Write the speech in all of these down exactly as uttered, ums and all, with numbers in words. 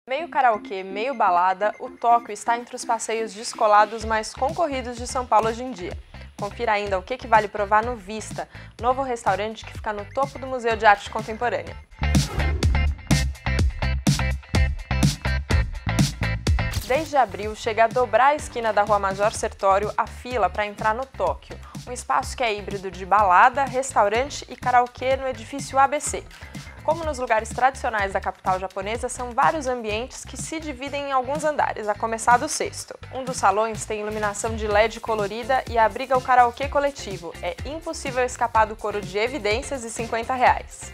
Meio karaokê, meio balada, o Tóquio está entre os passeios descolados mais concorridos de São Paulo hoje em dia. Confira ainda o que, que vale provar no Vista, novo restaurante que fica no topo do Museu de Arte Contemporânea. Desde abril, chega a dobrar a esquina da Rua Major Sertório a fila para entrar no Tóquio, um espaço que é híbrido de balada, restaurante e karaokê no edifício A B C. Como nos lugares tradicionais da capital japonesa, são vários ambientes que se dividem em alguns andares, a começar do sexto. Um dos salões tem iluminação de L E D colorida e abriga o karaokê coletivo. É impossível escapar do coro de evidências e cinquenta reais.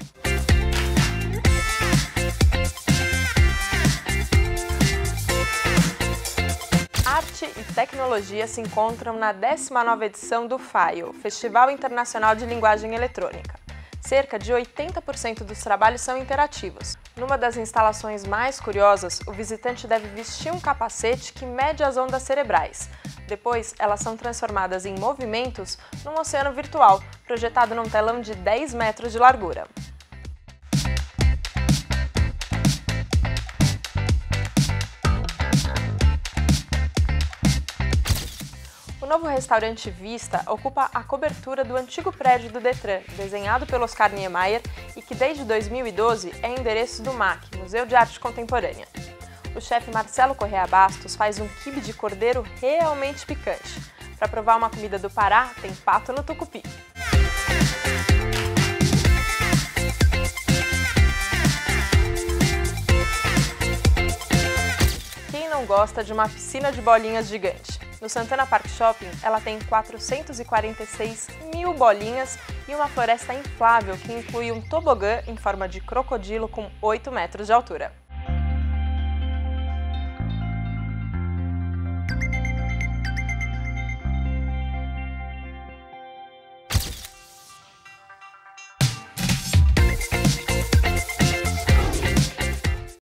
Arte e tecnologia se encontram na décima nova edição do F A I O, Festival Internacional de Linguagem Eletrônica. Cerca de oitenta por cento dos trabalhos são interativos. Numa das instalações mais curiosas, o visitante deve vestir um capacete que mede as ondas cerebrais. Depois, elas são transformadas em movimentos num oceano virtual, projetado num telão de dez metros de largura. O novo restaurante Vista ocupa a cobertura do antigo prédio do Detran, desenhado pelo Oscar Niemeyer e que desde dois mil e doze é endereço do M A C, Museu de Arte Contemporânea. O chefe Marcelo Correa Bastos faz um quibe de cordeiro realmente picante. Para provar uma comida do Pará, tem pato no tucupi. Quem não gosta de uma piscina de bolinhas gigante? No Santana Park Shopping, ela tem quatrocentos e quarenta e seis mil bolinhas e uma floresta inflável que inclui um tobogã em forma de crocodilo com oito metros de altura.